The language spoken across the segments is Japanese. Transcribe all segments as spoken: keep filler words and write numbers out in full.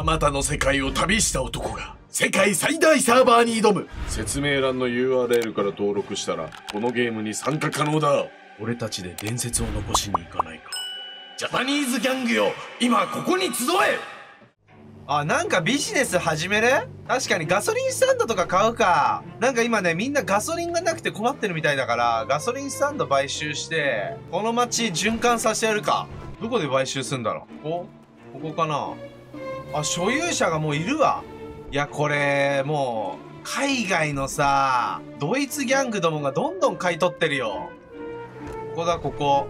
あまたの世界を旅した男が世界最大サーバーに挑む。説明欄の ユーアールエル から登録したらこのゲームに参加可能だ。俺たちで伝説を残しに行かないか。ジャパニーズギャングよ、今ここに集え。 あ、なんかビジネス始める？確かにガソリンスタンドとか買うか。なんか今ね、みんなガソリンがなくて困ってるみたいだから、ガソリンスタンド買収して、この街循環させてやるか。どこで買収すんだろう？ここここかな。あ、所有者がもういるわ。いや、これ、もう、海外のさ、ドイツギャングどもがどんどん買い取ってるよ。ここだ、ここ。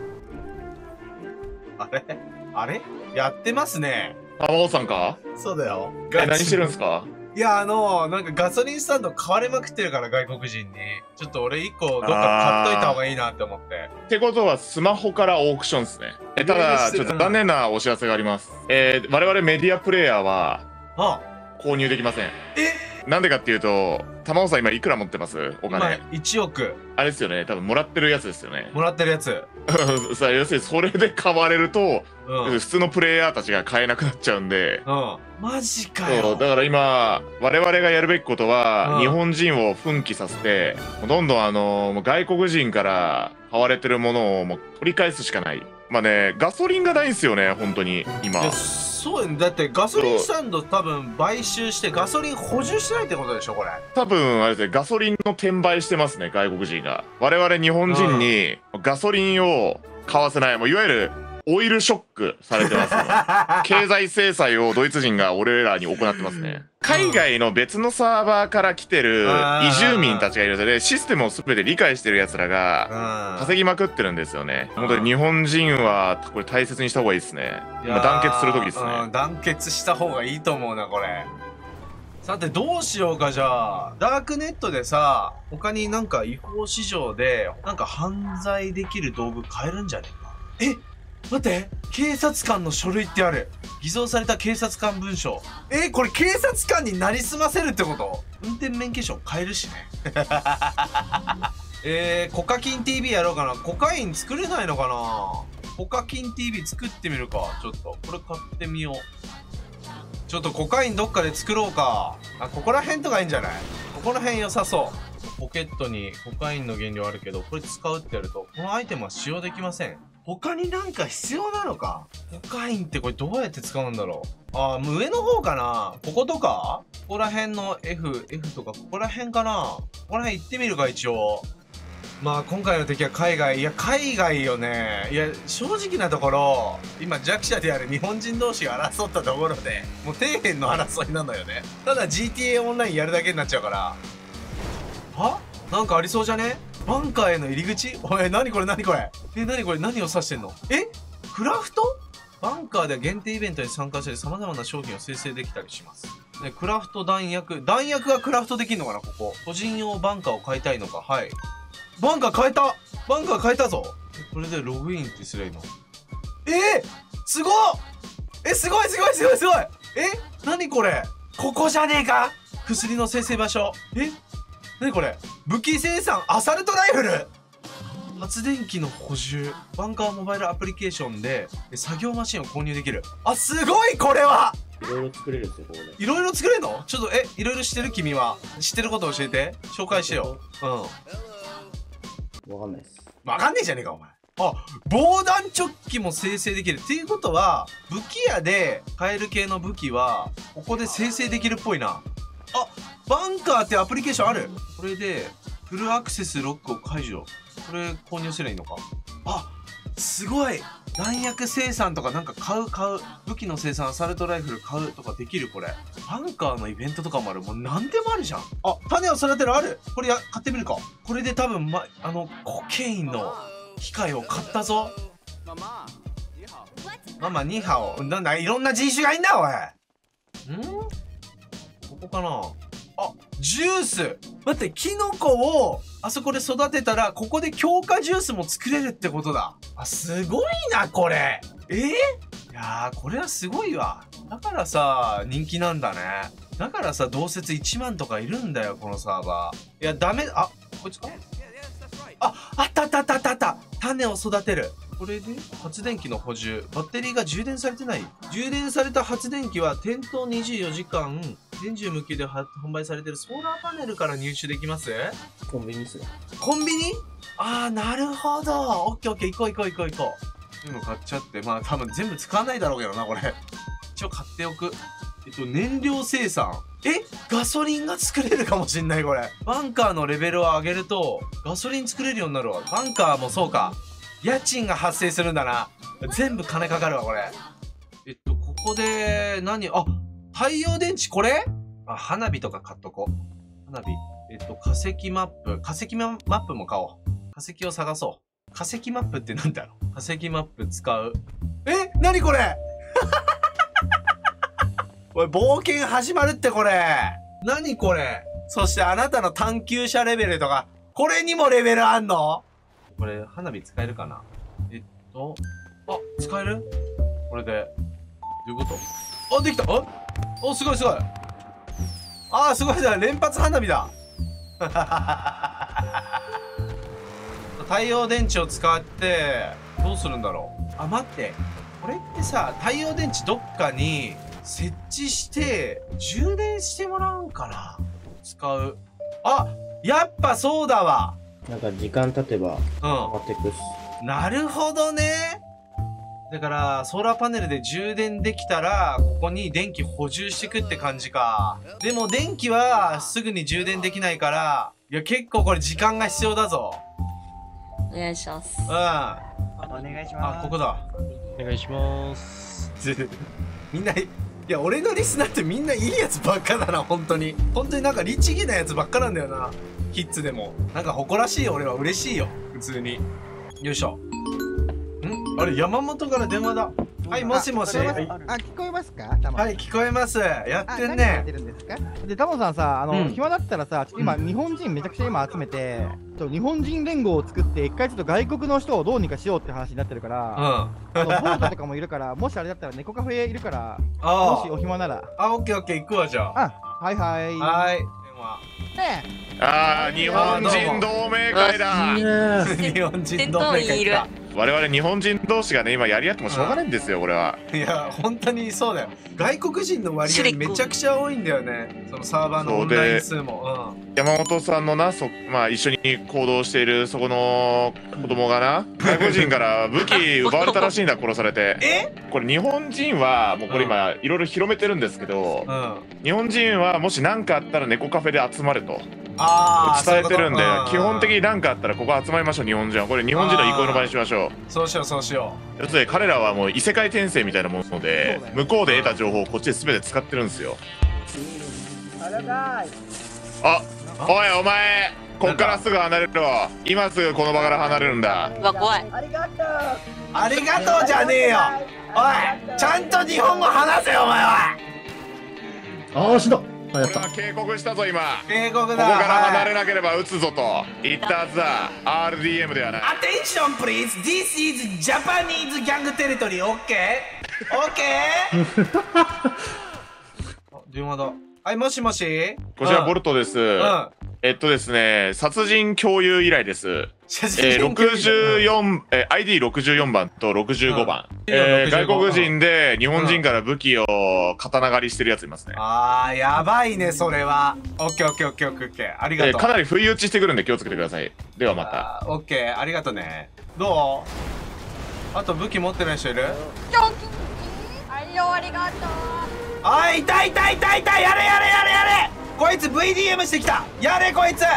あれあれやってますね。 玉尾さんか？ そうだよ。 え、何してるんですか？ いや、あの、なんかガソリンスタンド買われまくってるから、外国人に。ちょっと俺一個どっか買っといた方がいいなって思って。 ってことはスマホからオークションですね。え、ただ、ちょっと残念なお知らせがあります。えー、我々メディアプレイヤーは、 あ、 購入できません。 え？ なんでかっていうと、玉尾さん今いくら持ってます？お金。 今いちおく。 あれですよね。多分もらってるやつですよね。 もらってるやつ。 さあ、要するにそれで買われると、 うん。 普通のプレイヤーたちが買えなくなっちゃうんで。 うん。マジかそう、 よ。 だから今、我々がやるべきことは、 うん日本人を奮起させて、どんどんあの、もう外国人から買われてるものをもう取り返すしかない。まあね、ガソリンがないんですよね、本当に、今。 いや、そうよね。だってガソリンスタンド多分買収してガソリン補充してないってことでしょ、これ。 多分、あれですね、ガソリンの転売してますね、外国人が。我々日本人にガソリンを買わせない、もういわゆるオイルショックされてますね。経済制裁をドイツ人が俺らに行ってますね。海外の別のサーバーから来てる移住民たちがいるので、システムを全て理解してる奴らが稼ぎまくってるんですよね。本当に日本人はこれ大切にした方がいいですね。今団結する時ですね。 団結した方がいいと思うな、これ。さてどうしようか。じゃあダークネットでさ、他になんか違法市場でなんか犯罪できる道具買えるんじゃねえか。え、待って、警察官の書類ってある。偽造された警察官文書。え、これ警察官になりすませるってこと？運転免許証買えるしね。えー、コカキン ティービー やろうかな。コカイン作れないのかな。コカキン ティービー 作ってみるか。ちょっとこれ買ってみよう。ちょっとコカインどっかで作ろうか。あ、ここら辺とかいいんじゃない？ここら辺良さそう。ポケットにコカインの原料あるけど、これ使うってやるとこのアイテムは使用できません。他になんか必要なのか。コカインってこれどうやって使うんだろう。あー、上の方かな。こことかここら辺の F、F とかここら辺かな。ここら辺行ってみるか、一応。まあ今回の敵は海外。いや、海外よね。いや、正直なところ、今弱者である日本人同士が争ったところで、もう底辺の争いなのよね。ただ ジーティーエー オンラインやるだけになっちゃうから。は？なんかありそうじゃね？バンカーへの入り口？おい、なにこれなにこれ。え、なにこれ、何を指してんの？え？クラフト？バンカーでは限定イベントに参加して様々な商品を生成できたりします。で、クラフト弾薬。弾薬がクラフトできんのかな、ここ。個人用バンカーを買いたいのか。はい。バンカー変えた！バンカー変えたぞ。これでログインってすればいいの？えー、すごっ！え、すごいすごいすごいすごい！え？なにこれ？ここじゃねえか？薬の生成場所。え？なにこれ？武器生産アサルトライフル？発電機の補充。バンカーモバイルアプリケーションで作業マシンを購入できる。あ、すごいこれは！ いろいろ作れるんですよ、ここで。 いろいろ作れるの？ちょっと、え、いろいろ知ってる？君は。知ってること教えて。紹介してよ。うん。 わかんないです。 わかんねえじゃねえか、お前。あ、防弾チョッキも生成できる。っていうことは、武器屋で買える系の武器は、ここで生成できるっぽいな。あ、バンカーってアプリケーションある。これで、フルアクセスロックを解除。これ購入すればいいのか。あ、すごい。弾薬生産とかなんか買う買う。武器の生産、アサルトライフル買うとかできるこれ。バンカーのイベントとかもある。もう何でもあるじゃん。あ、種を育てるある。これや、買ってみるか。これで多分、ま、あの、コケインの機械を買ったぞ。ママ、ニーハオ。なんだ、いろんな人種がいんだ、おい。ん？ここかな。あ、ジュース。待って、キノコをあそこで育てたら、ここで強化ジュースも作れるってことだ。あ、すごいな、これ。えー、いやー、これはすごいわ。だからさ、人気なんだね。だからさ、同説いちまんとかいるんだよ、このサーバー。いや、ダメ、あ、こいつか？あ、あったあったあったあったあった。種を育てる。 これで発電機の補充。バッテリーが充電されてない。充電された発電機は店頭にじゅうよじかん年中無休で販売されているソーラーパネルから入手できます。 コンビニっすね。 コンビニ？あー、なるほど。オッケーオッケー、行こう行こう行こう行こう。全部買っちゃって、まあ多分全部使わないだろうけどな、これ。一応買っておく。えっと、燃料生産。え、ガソリンが作れるかもしんない、これ。バンカーのレベルを上げると、ガソリン作れるようになるわ。バンカーもそうか。家賃が発生するんだな。全部金かかるわ、これ。えっと、ここで、何、あ、太陽電池、これ？あ、花火とか買っとこう。花火。えっと、化石マップ。化石マップも買おう。化石を探そう。化石マップってなんだろう？化石マップ使う。え？何これ？おい、冒険始まるってこれ。何これ。そしてあなたの探求者レベルとか、これにもレベルあんの？これ、花火使えるかな？えっと、あ、使える？これで。どういうこと？あ、できた！あ、お、すごいすごい。あー、すごいじゃん。連発花火だ。太陽電池を使って、どうするんだろう。あ、待って。これってさ、太陽電池どっかに設置して、充電してもらうんかな？使う。あ、やっぱそうだわ。 なんか時間経てば変わってくっす。 うん。なるほどね。だから、ソーラーパネルで充電できたら、ここに電気補充してくって感じか。でも電気はすぐに充電できないから、いや、結構これ時間が必要だぞ。 お願いします。 うん。 お願いします。 あ、ここだ。 お願いします。 みんな、いや、俺のリスナーってみんないいやつばっかだな、本当に。本当になんか律儀なやつばっかなんだよな。キッズでも。なんか誇らしいよ、俺は嬉しいよ。普通に。よいしょ。ん？あれ、山本から電話だ。はい、もしもし。 あ、 は聞こえますか？たまい、聞こえます。やってんあ何やっねて。るんですか？で、タモさんさ、あの、 うん暇だったらさ、ちょっと今、日本人めちゃくちゃ今集めて、ちょっと日本人連合を作って、一回ちょっと外国の人をどうにかしようって話になってるから、 うん。 あの、ボルトとかもいるから、もしあれだったら猫カフェいるから、 あもしお暇なら。 あ、オッケーオッケー、行くわ、じゃあ。 あ、はいはい。 はーい。電話。 ねああ、日本人同盟会だ。 日本人同盟会か。 我々日本人同士がね、今やり合ってもしょうがないんですよ、これは。 いや、本当にそうだよ。外国人の割合めちゃくちゃ多いんだよね。そのサーバーのオンライン数も。 山本さんのな、そまあ一緒に行動しているそこの子供がな、外国人から武器奪われたらしいんだ、殺されて。 え？ これ日本人はもうこれ今いろいろ広めてるんですけど、 うん。 日本人はもし何かあったら猫カフェで集まるとああ、 伝えてるんで、基本的に。 に何かあったらここ集まりましょう。日本人はこれ日本人の憩いの場にしましょう。 そうしよう、そうしよ要するに彼らはもう異世界転生みたいなもので、向こうで得た情報をこっちで全て使ってるんですよ。あ、おいお前、こっからすぐ離れろ。今すぐこの場から離れるんだ。 うわ、怖い。 う。ありがとうじゃねえよ。おい、ちゃんと日本語話せよ、お前は。 ああ、死んだ。あ、やった。 俺は警告したぞ今。 警告だ。 ここから離れはい。 なければ撃つぞと言ったはずだ。 アールディーエム ではない。 Attention please, this is Japanese gang territory, OK? OK? あ、電話だ。はい、もしもし。 こちらボルトです。 うん。 えっとですね、殺人共有依頼です。 写えー、 真ろくじゅうよん、えー、アイディーろくじゅうよん 番とろくじゅうごばん、 うんえー、 ろくじゅうご外国人で日本人から武器を刀狩りしてるやついますね。 あー、やばいね、それは。オッケーオッケーオッケーオッケー。ありがとう。 えーかなり不意打ちしてくるんで気をつけてください。ではまた。 あー、オッケー、ありがとうね。どう？あと武器持ってない人いる？ ありよ、ありがとう。 あい、いたいたいたいた、やれやれやれやれ。こいつ ブイディーエム してきた。やれこいつ。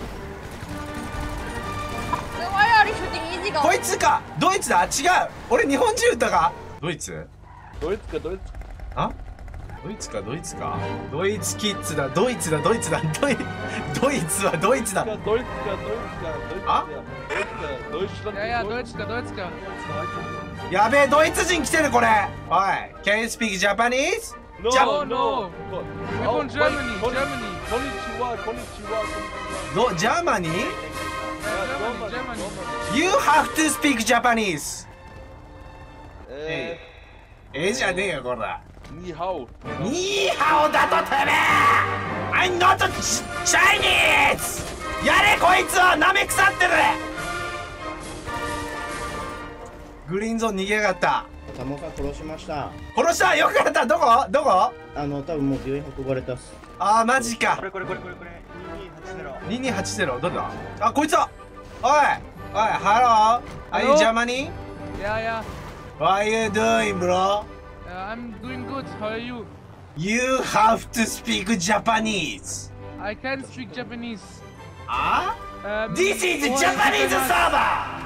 こいつか。ドイツだ。違う。俺日本人歌か。ドイツ？ ドイツかドイツか。 あ？ドイツかドイツか。ドイツキッズだ。ドイツだドイツだ。ドイドイツはドイツだ。 ドイツかドイツかドイツか。 あ？ ドイツかドイツか。いやいやドイツかドイツか。 やべえ、ドイツ人来てるこれ。おい、Can you speak Japanese? No, Jap- no. We're from Germany. Germany. こんにちは、こんにちは。 ど、ジャーマニー？ Germany, Germany. You have to speak Japanese. えええじゃねえよ、こら。 ー、ニーハオ。 ニーハオだとてめえ I'm not Chinese! やれこいつは舐め腐ってる。 グリーンゾーン逃げやがった。 タモさん殺しました。 殺した。よくやった。どこどこ？ あの、多分もう病院運ばれたっす。 あー、マジか。 これこれこれこれこれににはちゼロ。どれだ？あ、こいつだ。おいおい、ハロー。Are you Germany? Yeah, yeah. What are you doing, bro? Uh, I'm doing good. How are you? You have to speak Japanese. I can speak Japanese. あ Um, This is what Japanese is it? server!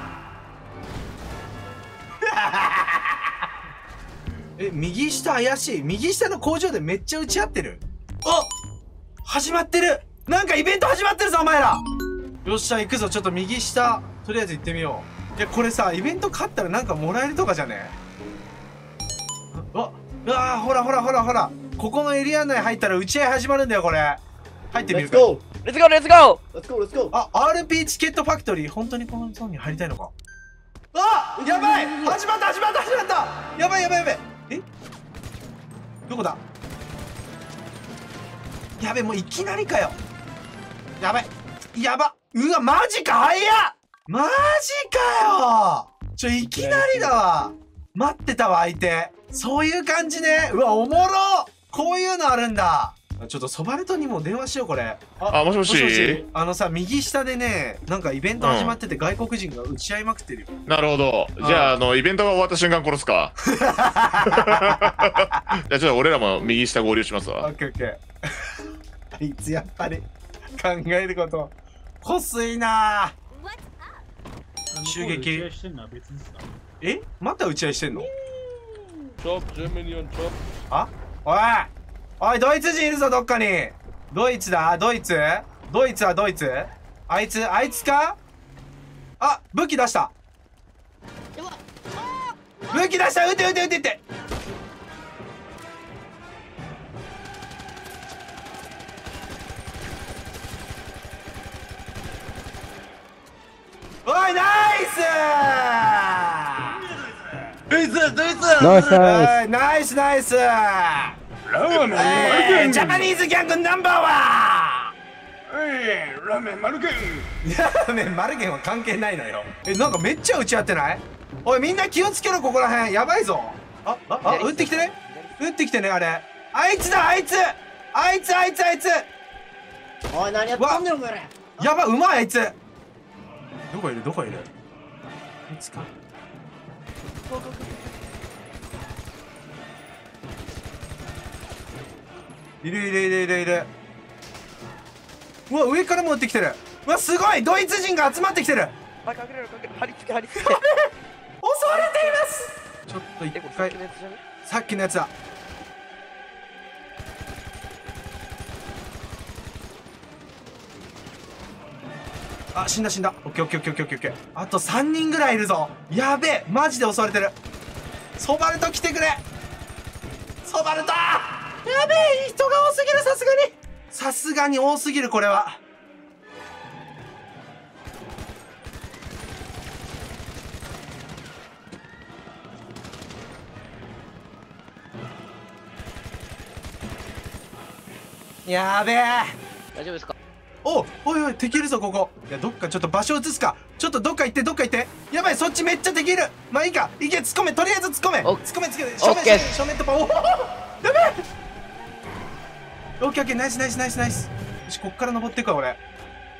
え、右下怪しい。右下の工場でめっちゃ打ち合ってる。あ、始まってる。なんかイベント始まってるぞ、お前ら。よっしゃ、行くぞ。ちょっと右下、とりあえず行ってみよう。いや、これさ、イベント勝ったらなんかもらえるとかじゃね？あ、うわー、ほらほらほらほら。ここのエリア内入ったら打ち合い始まるんだよ、これ。入ってみるか。 Let's go! Let's go, let's go! Let's go! Let's go! あ、アールピー チケットファクトリー、本当にこのゾーンに入りたいのか。あ、やばい、始まった始まった始まった。やばいやばいやばい。え、どこだ。やべ、もういきなりかよ。やばい、やば。うわ、マジか、早っ。マジかよ。ちょ、いきなりだわ。待ってたわ、相手。そういう感じね。うわ、おもろ。こういうのあるんだ。ちょっとソバルトにも電話しよう、これ。 あ、もしもし。 あのさ、右下でね、なんかイベント始まってて、外国人が打ち合いまくってるよ。 なるほど。じゃあ、あの、イベントが終わった瞬間殺すか。じゃあ、ちょっと俺らも右下合流しますわ。 オッケーオッケー。あいつやっぱり、考えること、こすいなぁ。襲撃。え、また打ち合いしてんの？ Chop, Germany on chop. あ、おいおい、ドイツ人いるぞ、どっかに。ドイツだ、ドイツドイツはドイツ。あいつ、あいつか。あ、武器出した。武器出した。撃て撃て撃て撃て。おい、ナイスドイツドイツナイスナイスナイスナイス。ラーメンジャパニーズギャングナンバーワン。ラーメンマルゲン。ラーメンマルゲンは関係ないのよ。え、なんかめっちゃ打ち合ってない？おい、みんな気をつけろ、ここら辺やばいぞ。あ、あ、あ、撃ってきてね。撃ってきてね、あれ。あいつだ、あいつあいつあいつあいつ。 おい、何やってんねんお前ら。 やば、うまい、あいつ。どこいるどこいる。あいつか。いるいるいるいるいる。うわ、上からも撃ってきてる。うわ、すごい、ドイツ人が集まってきてる。 あ、かけるかける。貼り付け貼り付け。 襲われています。ちょっと一回。さっきのやつだ。あ、死んだ死んだ。オッケーオッケーオッケーオッケーオッケー。あとさんにんぐらいいるぞ。やべえ、マジで襲われてる。ソバルト来てくれ。ソバルト。やべえ、人が多すぎる。さすがにさすがに多すぎる、これは。やべえ。 大丈夫ですか？ お、おいおい、敵いるぞ、ここ。いや、どっかちょっと場所移すか。ちょっとどっか行って、どっか行って。やばい、そっちめっちゃ敵いる。まあいいか、行け、突っ込め、とりあえず突っ込め。突っ込め、突っ込め、正面、正面、正面突破。おお、やべえ。オッケーオッケー、ナイスナイスナイスナイス。よし、こっから登っていくわ、俺。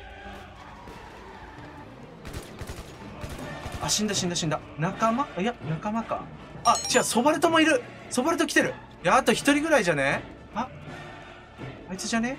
あ、死んだ死んだ死んだ。仲間？いや、仲間か。あ、違う、ソバルトもいる。ソバルト来てる。いや、あと一人ぐらいじゃね？あ、あいつじゃね？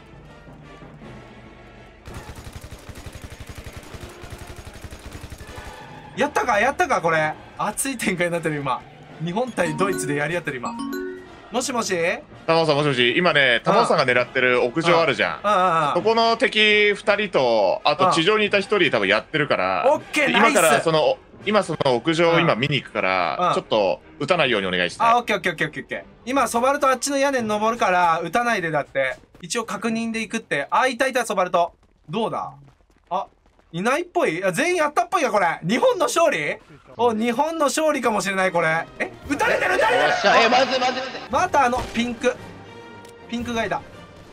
やったかやったか、これ。熱い展開になってる、今。日本対ドイツでやり合ってる、今。もしもし？ 玉尾さん、もしもし。今ね、玉尾さんが狙ってる屋上あるじゃん。 ああ、 そこの敵ふたりと、あと地上にいたひとり多分やってるから、 オッケー、ナイス。 今からその、今その屋上を今見に行くかうんら、ちょっと撃たないようにお願いして。 あ、オッケーオッケーオッケーオッケーオッケー。今、ソバルトあっちの屋根に登るから、撃たないでだって。一応確認で行くって。あ、いたいた、ソバルト。どうだ？あ、いないっぽい？いや、全員やったっぽいや、これ。日本の勝利？お、日本の勝利かもしれない、これ。え、撃たれてる撃たれてる。 よっしゃ、え、まずいまずいまずい。 またあの、ピンク。ピンクガイだ。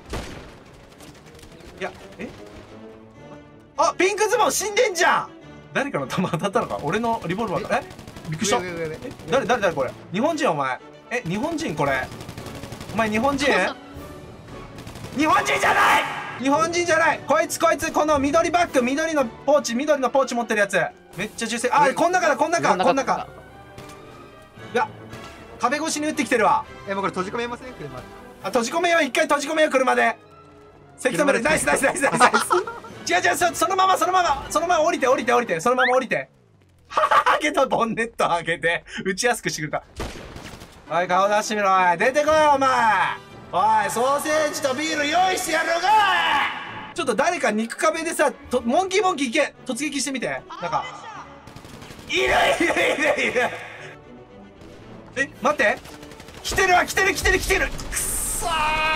いや、え？あ、ピンクズボン死んでんじゃん。誰かの弾当たったのか？俺のリボルバーか？え？ びっくりした。 上上上上誰誰誰これ。日本人お前。え、日本人これ。お前日本人？日本人じゃない。日本人じゃない。こいつこいつこの緑バッグ、緑のポーチ、緑のポーチ持ってるやつ。めっちゃ銃声。あ、こん中だこん中こん中。いや、壁越しに撃ってきてるわ。 え、もうこれ閉じ込めません車。 あ、閉じ込めよう。一回閉じ込めよう車で。せき止める。ナイスナイスナイスナイスナイス。違う違う、そそのままそのままそのまま降りて降りて降りてそのまま降りて。ははは、開けたボンネット開けて打ちやすくしてくれた。おい、顔出してみろ。おい、出てこいお前。おい、ソーセージとビール用意してやろうか。ちょっと誰か肉壁でさ、とモンキーモンキーいけ。突撃してみて。なんかいるいるいるいる。え、待って、来てるわ来てる来てる来てる。くっそー、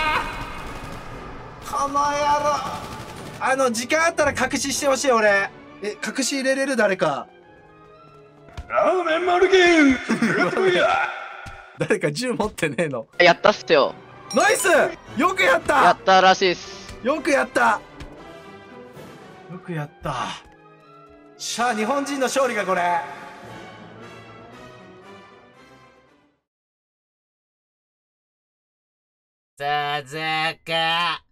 この野郎。あの時間あったら隠ししてほしい俺。え、隠し入れれる誰か。 ラーメンマルゲン誰か銃持ってねえの。 やったっすよ。 ナイス、よくやったやったらしいっす。 よくやった。よくやった。しゃあ、日本人の勝利がこれ。 続く。